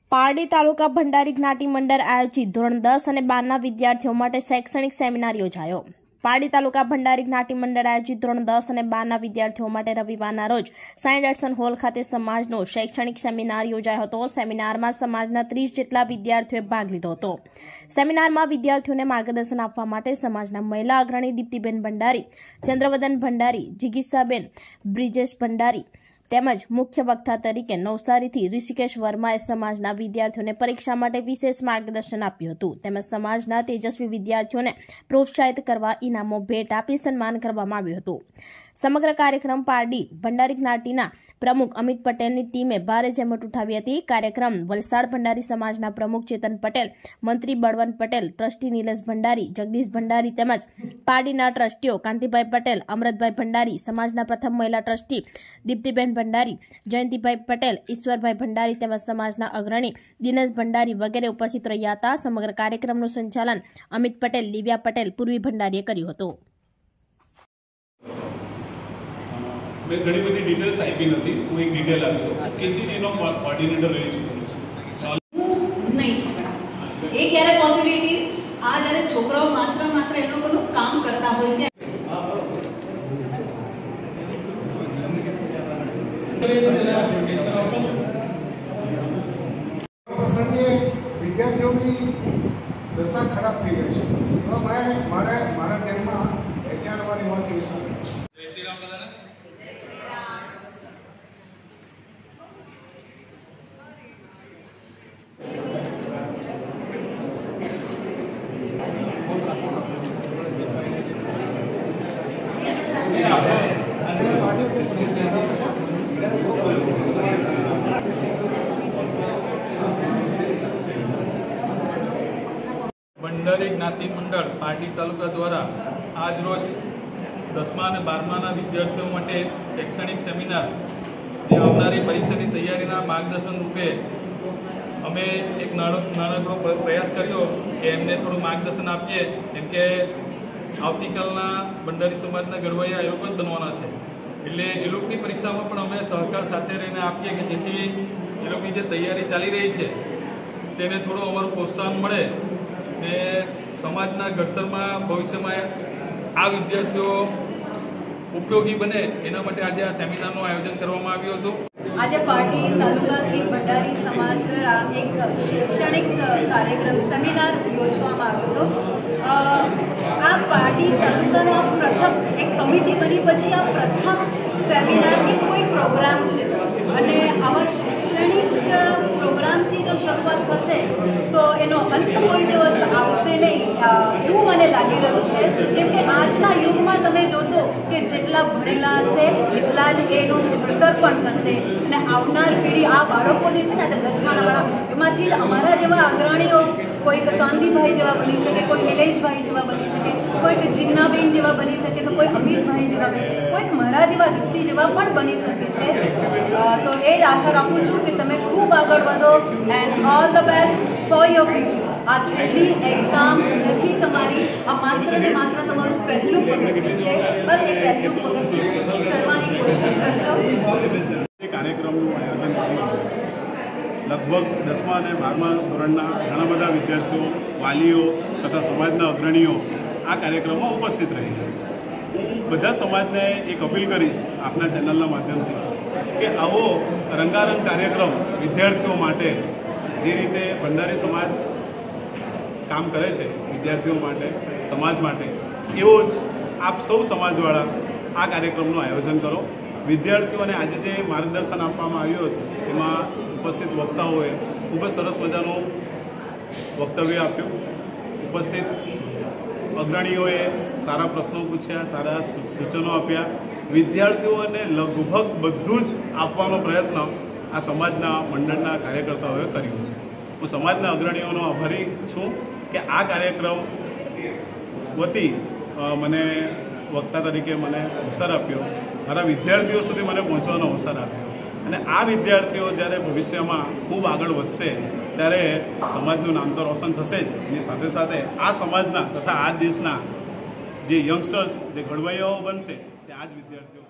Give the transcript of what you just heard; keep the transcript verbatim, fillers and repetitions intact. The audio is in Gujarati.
પારડી તાલુકા ભંડારી જ્ઞાતિ મંડળ આયોજિત ધોરણ દસ અને બારના વિદ્યાર્થીઓ માટે શૈક્ષણિક સેમિનાર યોજાયો। પારડી તાલુકા ભંડારી જ્ઞાતિ મંડળ આયોજિત ધોરણ દસ અને બારના વિદ્યાર્થીઓ માટે રવિવારના રોજ સાઈ દર્શન હોલ ખાતે સમાજનો શૈક્ષણિક સેમિનાર યોજાયો હતો। સેમિનારમાં સમાજના ત્રીસ જેટલા વિદ્યાર્થીઓએ ભાગ લીધો હતો। સેમિનારમાં વિદ્યાર્થીઓને માર્ગદર્શન આપવા માટે સમાજના મહિલા અગ્રણી દીપ્તિબેન ભંડારી, ચંદ્રવદન ભંડારી, જિગીસાબેન, બ્રિજેશ ભંડારી તેમજ મુખ્ય વક્તા તરીકે નવસારીથી ઋષિકેશ વર્માએ સમાજના વિદ્યાર્થીઓને પરીક્ષા માટે વિશેષ માર્ગદર્શન આપ્યું હતું। તેમજ સમાજના તેજસ્વી વિદ્યાર્થીઓને પ્રોત્સાહિત કરવા ઇનામો ભેટ આપી સન્માન કરવામાં આવ્યું હતું। સમગ્ર કાર્યક્રમ પારડી ભંડારી જ્ઞાતિના પ્રમુખ અમિત પટેલની ટીમે ભારે જહેમત ઉઠાવી હતી। કાર્યક્રમ વલસાડ ભંડારી સમાજના પ્રમુખ ચેતન પટેલ, મંત્રી બળવંત પટેલ, ટ્રસ્ટી નિલેશ ભંડારી, જગદીશ ભંડારી તેમજ પારડીના ટ્રસ્ટીઓ કાંતિભાઈ પટેલ, અમૃતભાઈ ભંડારી, સમાજના પ્રથમ મહિલા ટ્રસ્ટી દીપ્તિબેન ભંડારી, જયંતિભાઈ પટેલ, ઈશ્વરભાઈ ભંડારી તેમજ સમાજના અગ્રણી દિનેશ ભંડારી વગેરે ઉપસ્થિત રહ્યા હતા। સમગ્ર કાર્યક્રમનું સંચાલન અમિત પટેલ, દિવ્યા પટેલ, પૂર્વી ભંડારીએ કર્યું હતું। मैं घनी बड़ी डिटेल्स आपी नहीं, हूँ एक डिटेल आप केसीडी नो कोऑर्डिनेटर रही छूँ नहीं थोड़ा एक यार पॉसिबिलिटी आ जरे छोकराओ मात्र मात्र ए लोगों काम करता हो प्रसंगे विद्यार्थियों की दशा खराब थी गई है। तो मैं मारे मारा ध्यान में एचआर वाली बात केस आ रही है। जय श्री राम बधाने। भंडारी ज्ञाति मंडल पारडी तालुका द्वारा आज रोज दसमा और बारमाना विद्यार्थियों माटे शैक्षणिक सेमिनार जे आवनारी परीक्षानी तैयारीना मार्गदर्शन रूपे अमे एक नानकड़ो प्रयास कर्यो कि एमने थोड़ું मार्गदर्शन आपीए केम के आवतीकालना भंडारी समाजना घडवैया ए लोको ज बनवाना छे એટલે એ લોકોની પરીક્ષામાં પણ અમે સહકાર સાથે રહીને આપીએ કે જેથી એ લોકોની જે તૈયારી ચાલી રહી છે તેને થોડું અમારું પ્રોત્સાહન મળે ને સમાજના ઘડતરમાં ભવિષ્યમાં આ વિદ્યાર્થીઓ ઉપયોગી બને એના માટે આજે આ સેમિનારનું આયોજન કરવામાં આવ્યું હતું। આજે પારડી તાલુકા શ્રી ભંડારી સમાજ દ્વારા એક શૈક્ષણિક કાર્યક્રમ સેમિનાર યોજવામાં આવ્યો હતો। આ પારડી તાલુકાનો પ્રથમ એક કમિટી બની પછી આ પ્રથમ સેમિનારની કોઈ પ્રોગ્રામ છે અને આવા શૈક્ષણિક પ્રોગ્રામથી જો શરૂઆત થશે તો એનો અંત કોઈ દિવસ આવશે નહીં એવું મને લાગી રહ્યું છે। કેમ કે આજના યુગમાં તમે જોશો કે જેટલા ભણેલા હશે એટલા જ એનું ભણતર પણ થશે અને આવનાર પેઢી આ બાળકો જે છે ને દસમાના બાળકો એમાંથી જ અમારા જેવા અગ્રણીઓ કોઈક કાંતિભાઈ જેવા બની શકે, કોઈ નિલેશભાઈ જેવા બની શકે, કોઈક જીજ્ઞાબેન જેવા બની શકે, તો કોઈ અમિતભાઈ જેવા બની, કોઈક મારા જેવા દીપ્તિ જેવા પણ બની શકે છે। તો એ જ આશા રાખું છું કે તમે ખૂબ આગળ વધો and all the best for your future. આ છેલ્લી એક્ઝામ નથી તમારી, આ માત્ર ને માત્ર તમારું પહેલું પગથિયું છે। બસ એ પહેલું પગથિયું ચડવાની કોશિશ કરજો। કાર્યક્રમનું આયોજન કરવામાં લગભગ દસમા અને બારમા ધોરણના ઘણા બધા વિદ્યાર્થીઓ, વાલીઓ તથા સમાજના અગ્રણીઓ આ કાર્યક્રમમાં ઉપસ્થિત રહી છે। હું બધા સમાજને એક અપીલ કરીશ આપના ચેનલના માધ્યમથી કે આવો રંગારંગ કાર્યક્રમ વિદ્યાર્થીઓ માટે જે રીતે ભંડારી સમાજ કામ કરે છે વિદ્યાર્થીઓ માટે, સમાજ માટે, એવો જ આપ સૌ સમાજવાળા આ કાર્યક્રમનું આયોજન કરો। વિદ્યાર્થીઓને આજે જે માર્ગદર્શન આપવામાં આવ્યું હતું એમાં ઉપસ્થિત વક્તાઓએ ખૂબ જ સરસ મજાનું વક્તવ્ય આપ્યું। ઉપસ્થિત અગ્રણીઓએ સારા પ્રશ્નો પૂછ્યા, સારા સૂચનો આપ્યા। વિદ્યાર્થીઓને લગભગ બધું જ આપવાનો પ્રયત્ન આ સમાજના મંડળના કાર્યકર્તાઓએ કર્યો છે। હું સમાજના અગ્રણીઓનો આભારી છું કે આ કાર્યક્રમ વતી મને વક્તા તરીકે મને અવસર આપ્યો, મારા વિદ્યાર્થીઓ સુધી મને પહોંચવાનો અવસર આપ્યો અને આ વિદ્યાર્થીઓ જ્યારે ભવિષ્યમાં ખૂબ આગળ વધશે ત્યારે સમાજનું નામ તો રોશન થશે જ, એની સાથે સાથે આ સમાજના તથા આ દેશના જે યંગસ્ટર્સ, જે ઘડવૈયાઓ બનશે તે આ જ વિદ્યાર્થીઓ